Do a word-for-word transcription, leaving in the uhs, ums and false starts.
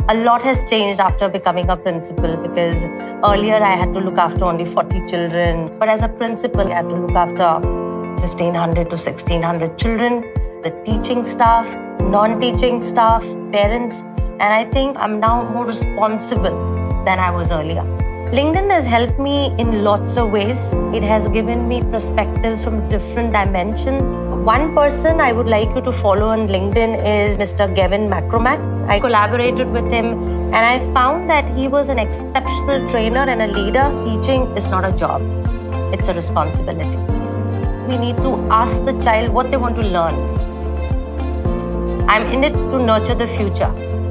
A lot has changed after becoming a principal because earlier I had to look after only forty children. But as a principal, I have to look after fifteen hundred to sixteen hundred children, the teaching staff, non-teaching staff, parents. And I think I'm now more responsible than I was earlier. LinkedIn has helped me in lots of ways. It has given me perspective from different dimensions. One person I would like you to follow on LinkedIn is Mister Gavin McCormack. I collaborated with him and I found that he was an exceptional trainer and a leader. Teaching is not a job, it's a responsibility. We need to ask the child what they want to learn. I'm in it to nurture the future.